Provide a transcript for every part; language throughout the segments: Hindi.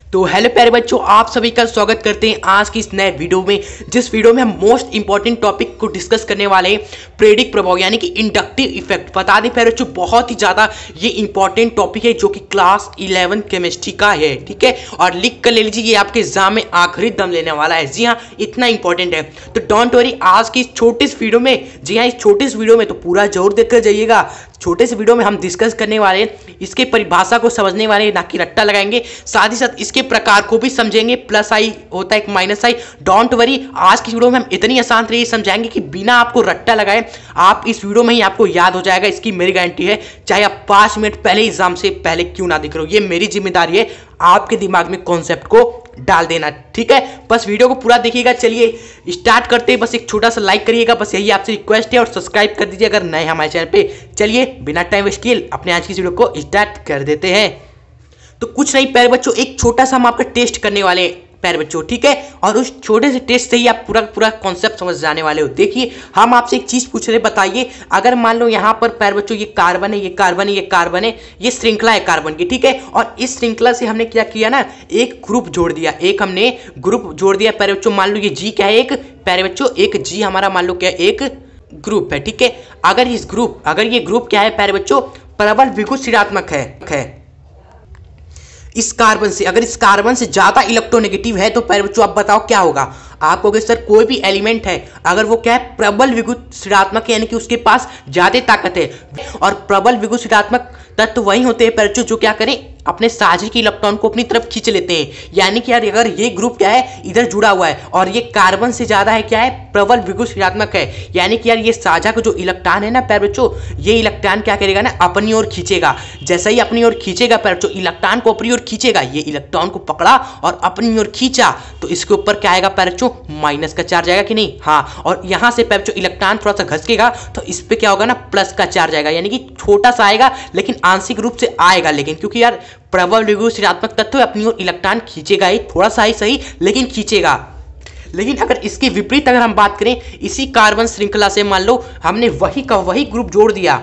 तो हेलो प्यारे बच्चों, आप सभी का स्वागत करते हैं आज की इस नए वीडियो में। जिस वीडियो में हम मोस्ट इंपॉर्टेंट टॉपिक को डिस्कस करने वाले हैं, प्रेडिक्ट प्रभाव यानी कि इंडक्टिव इफेक्ट। बता दें प्यारे बच्चों, बहुत ही ज़्यादा ये इंपॉर्टेंट टॉपिक है जो कि क्लास 11 केमिस्ट्री का है, ठीक है। और लिख कर ले लीजिए, ये आपके एग्जाम में आखिरी दम लेने वाला है। जी हाँ, इतना इंपॉर्टेंट है। तो डोंट वरी, आज की इस छोटी सी वीडियो में, जी हाँ इस छोटी सी वीडियो में तो पूरा जरूर देखकर जाइएगा। छोटे से वीडियो में हम डिस्कस करने वाले हैं, इसके परिभाषा को समझने वाले हैं, ना कि रट्टा लगाएंगे। साथ ही साथ इसके प्रकार को भी समझेंगे, प्लस आई होता है एक माइनस आई। डोंट वरी, आज की वीडियो में हम इतनी आसान तरीके से समझाएंगे कि बिना आपको रट्टा लगाए आप इस वीडियो में ही आपको याद हो जाएगा। इसकी मेरी गारंटी है, चाहे आप 5 मिनट पहले एग्जाम से पहले क्यों ना दिख रहे हो। ये मेरी जिम्मेदारी है आपके दिमाग में कॉन्सेप्ट को डाल देना, ठीक है। बस वीडियो को पूरा देखिएगा। चलिए स्टार्ट करते हैं। बस एक छोटा सा लाइक करिएगा, बस यही आपसे रिक्वेस्ट है, और सब्सक्राइब कर दीजिए अगर नए हमारे चैनल पे। चलिए बिना टाइम वेस्ट किए अपने आज की वीडियो को स्टार्ट कर देते हैं। तो कुछ नहीं प्यारे बच्चों, एक छोटा सा हम आपका टेस्ट करने वाले हैं प्यारे बच्चों, ठीक है। और उस छोटे से टेस्ट से ही आप पूरा कॉन्सेप्ट समझ जाने वाले हो। देखिए, हम आपसे एक चीज पूछ रहे, बताइए अगर मान लो यहाँ पर प्यारे बच्चों ये कार्बन है, ये कार्बन है, ये कार्बन है, ये श्रृंखला है कार्बन की, ठीक है। और इस श्रृंखला से हमने क्या किया ना, एक ग्रुप जोड़ दिया, एक हमने ग्रुप जोड़ दिया प्यारे बच्चों। मान लो ये जी क्या है, एक प्यारे बच्चों एक जी हमारा मान लो क्या है, एक ग्रुप है, ठीक है। अगर ये ग्रुप क्या है प्यारे बच्चों, प्रबल विद्युत ऋणात्मक है इस कार्बन से। अगर इस कार्बन से ज्यादा इलेक्ट्रोनेगेटिव है तो प्यारे बच्चों आप बताओ क्या होगा। आप कहोगे सर कोई भी एलिमेंट है अगर वो क्या है, प्रबल विद्युत ऋणात्मक है, यानी कि उसके पास ज्यादा ताकत है। और प्रबल विद्युत ऋणात्मक तत्व वही होते हैं प्यारे बच्चों जो क्या करें, अपने साझे के इलेक्ट्रॉन को अपनी तरफ खींच लेते हैं। यानी कि यार अगर ये ग्रुप क्या है, इधर जुड़ा हुआ है और ये कार्बन से ज्यादा है क्या है, प्रबल विद्युत ऋणात्मक है, यानी कि यार ये साझा का जो इलेक्ट्रॉन है ना प्यारे बच्चों, ये इलेक्ट्रॉन क्या करेगा ना, अपनी ओर खींचेगा। जैसे ही अपनी ओर खींचेगा प्यारे बच्चों, इलेक्ट्रॉन को अपनी ओर खींचेगा, ये इलेक्ट्रॉन को पकड़ा और अपनी ओर खींचा, तो इसके ऊपर क्या आएगा प्यारे बच्चों, माइनस का चार्ज आएगा कि नहीं। हाँ, और यहां से प्यारे बच्चों इलेक्ट्रॉन थोड़ा सा घसकेगा तो इस पे क्या होगा ना, प्लस का चार्ज आएगा, यानी कि छोटा सा आएगा लेकिन आंशिक रूप से आएगा। लेकिन क्योंकि यार प्रबल विद्युत ऋणात्मक तत्व अपनी ओर इलेक्ट्रॉन खींचेगा ही, थोड़ा सा ही सही लेकिन खींचेगा। लेकिन अगर इसके विपरीत अगर हम बात करें, इसी कार्बन श्रृंखला से मान लो हमने वही ग्रुप जोड़ दिया,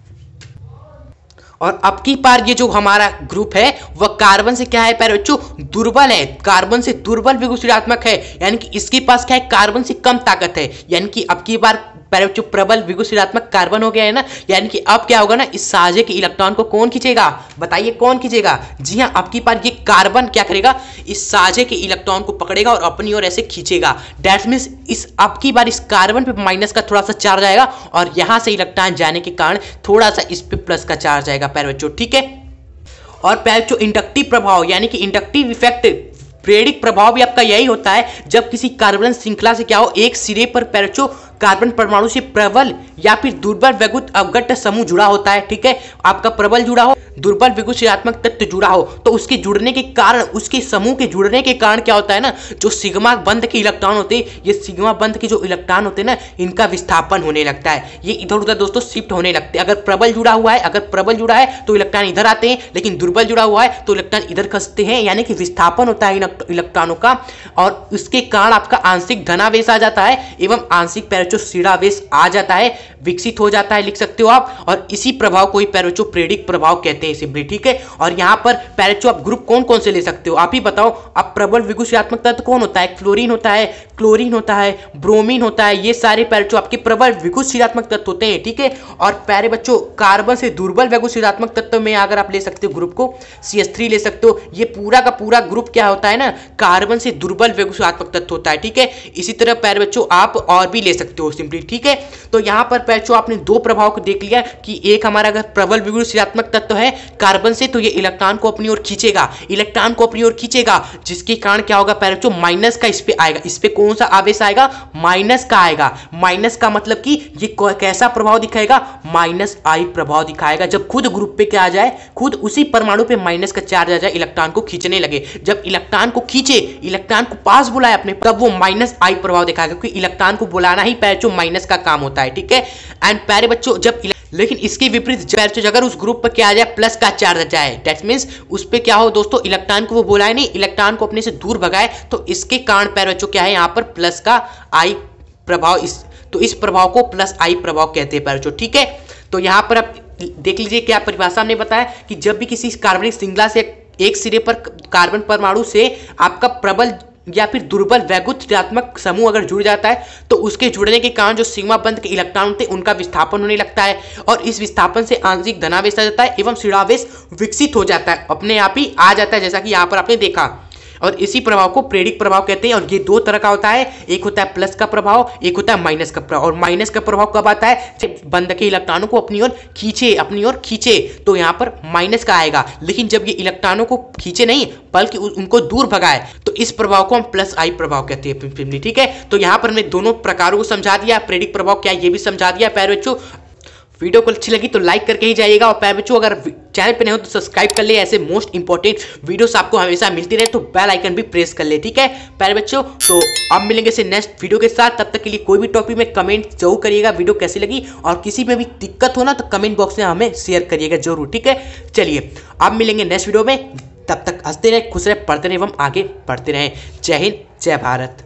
और अब की बार ये जो हमारा ग्रुप है वह कार्बन से क्या है प्यारे बच्चों, दुर्बल है, कार्बन से दुर्बल विद्युत ऋणात्मक है, यानी कि इसके पास क्या है, कार्बन से कम ताकत है। यानी कि अब की बार प्यारे बच्चों प्रबल विद्युत ऋणात्मक कार्बन हो गया है ना, यानी कि अब क्या होगा ना, इस साझे के इलेक्ट्रॉन को कौन खींचेगा, बताइए कौन खींचेगा। जी हाँ, अब की बार ये कार्बन क्या करेगा, इस साझे के इलेक्ट्रॉन को पकड़ेगा और अपनी ओर ऐसे खींचेगा। दैट मींस इस अब की बार इस कार्बन पे माइनस का थोड़ा सा चार्ज आएगा और यहां से इलेक्ट्रॉन जाने के कारण थोड़ा सा इस पे प्लस का चार्ज आएगा प्यारे बच्चों, ठीक है। और प्यारे बच्चों इंडक्टिव प्रभाव यानी कि इंडक्टिव इफेक्ट, प्रेरिक प्रभाव भी आपका यही होता है जब किसी कार्बन श्रृंखला से क्या हो, एक सिरे पर प्यारे बच्चों कार्बन परमाणु से प्रबल या फिर दुर्बल विद्युत अवगत समूह जुड़ा होता है, ठीक है। आपका प्रबल जुड़ा हो, दुर्बल विद्युत ऋणात्मक तत्व जुड़ा हो, तो उसके जुड़ने के कारण, उसके समूह के जुड़ने के कारण क्या होता है ना, जो सिग्मा बंध के इलेक्ट्रॉन होते हैं, ये सिग्मा बंध के जो इलेक्ट्रॉन होते हैं ना, इनका विस्थापन होने लगता है, ये इधर उधर दोस्तों शिफ्ट होने लगते हैं। अगर प्रबल जुड़ा हुआ है तो इलेक्ट्रॉन इधर आते हैं, लेकिन दुर्बल जुड़ा हुआ है तो इलेक्ट्रॉन इधर खसते हैं, यानी कि विस्थापन होता है इलेक्ट्रॉनों का, और उसके कारण आपका आंशिक धनावेश आ जाता है एवं आंशिक प्यारे बच्चों ऋणावेश आ जाता है, विकसित हो जाता है, लिख सकते हो आप। और इसी प्रभाव को ही प्यारे बच्चों प्रेरिक प्रभाव कहते हैं सिंपली, ठीक है। और यहाँ पर प्यारे बच्चों आप ग्रुप कौन कौन से ले सकते हो, आप ही बताओ। अब प्रबल विद्युत ऋणात्मक तत्व कौन होता है, फ्लोरीन होता है, क्लोरीन होता है, ब्रोमीन होता है, ये सारे प्यारे बच्चों आपके प्रबल विद्युत ऋणात्मक तत्व होते हैं, ठीक है। और प्यारे बच्चों कार्बन से दुर्बल विद्युत ऋणात्मक तत्व में अगर आप ले सकते हो ग्रुप को, CH3 ले सकते हो। ये पूरा का पूरा ग्रुप क्या होता है ना, कार्बन से दुर्बल विद्युत ऋणात्मक तत्व होता है, ठीक है। इसी तरह प्यारे बच्चों आप और भी ले सकते हो सिंपली, ठीक है। तो यहाँ पर प्यारे बच्चों आपने दो प्रभाव को देख लिया कि एक हमारा अगर प्रबल विद्युत ऋणात्मक तत्व है कार्बन से, तो ये इलेक्ट्रॉन को अपनी ओर खींचेगा, जिसके कारण क्या होगा प्यारे बच्चों, माइनस का इस पे आएगा। इस पे कौन सा आवेश आएगा, माइनस का आएगा। माइनस का मतलब कि ये कैसा प्रभाव दिखाएगा, माइनस आई प्रभाव दिखाएगा। जब खुद ग्रुप पे क्या आ जाए, खुद उसी परमाणु पे माइनस का चार्ज आ जाए, इलेक्ट्रॉन को खींचने लगे, जब इलेक्ट्रॉन को खींचे, इलेक्ट्रॉन को पास बुलाए अपने, तब वो माइनस आई प्रभाव दिखाएगा, क्योंकि इलेक्ट्रॉन को बुलाना ही प्यारे बच्चों माइनस का काम होता है, ठीक है। एंड प्यारे बच्चों जब, लेकिन इसके विपरीत अगर उस ग्रुप पर क्या आ जाए, प्लस का चार्ज आ जाए, दैट मींस उस पे क्या हो दोस्तों, इलेक्ट्रॉन को वो बुलाए नहीं, इलेक्ट्रॉन को अपने से दूर भगाए, तो इसके कारण प्यारे बच्चों क्या है, यहाँ पर प्लस का आई प्रभाव, तो इस प्रभाव को प्लस आई प्रभाव कहते हैं प्यारे बच्चों, ठीक है। तो यहाँ पर आप देख लीजिए क्या परिभाषा हमने बताया कि जब भी किसी कार्बनिक श्रृंखला से एक सिरे पर कार्बन परमाणु से आपका प्रबल या फिर दुर्बल वैद्युत ऋणात्मक समूह अगर जुड़ जाता है तो उसके जुड़ने के कारण जो सिग्मा बंध के इलेक्ट्रॉन होते हैं उनका विस्थापन होने लगता है और इस विस्थापन से आंशिक धनावेश आ जाता है एवं ऋणावेश विकसित हो जाता है, अपने आप ही आ जाता है, जैसा कि यहाँ पर आपने देखा। और इसी प्रभाव को प्रेरित प्रभाव कहते हैं और ये दो तरह का होता है, एक होता है प्लस का प्रभाव, एक होता है माइनस का प्रभाव। और माइनस का प्रभाव कब आता है? जब बंध के इलेक्ट्रॉनों को अपनी ओर खींचे तो यहाँ पर माइनस का आएगा, लेकिन जब ये इलेक्ट्रॉनों को खींचे नहीं बल्कि उनको दूर भगाए तो इस प्रभाव को हम प्लस आई प्रभाव कहते हैं। ठीक है, तो यहाँ पर हमने दोनों प्रकारों को समझा दिया, प्रेरित प्रभाव क्या है ये भी समझा दिया। प्यारे बच्चों वीडियो को अच्छी लगी तो लाइक करके ही जाइएगा और प्यारे बच्चों अगर चैनल पे नहीं हो तो सब्सक्राइब कर ले, ऐसे मोस्ट इंपॉर्टेंट वीडियोस आपको हमेशा मिलती रहे तो बेल आइकन भी प्रेस कर ले। ठीक है प्यारे बच्चों, तो अब मिलेंगे से नेक्स्ट वीडियो के साथ, तब तक के लिए कोई भी टॉपिक में कमेंट जरूर करिएगा वीडियो कैसी लगी, और किसी में भी दिक्कत हो ना तो कमेंट बॉक्स में हमें शेयर करिएगा जरूर। ठीक है, चलिए अब मिलेंगे नेक्स्ट वीडियो में, तब तक हंसते रहे, खुश रहे, पढ़ते रहे एवं आगे बढ़ते रहें। जय हिंद, जय भारत।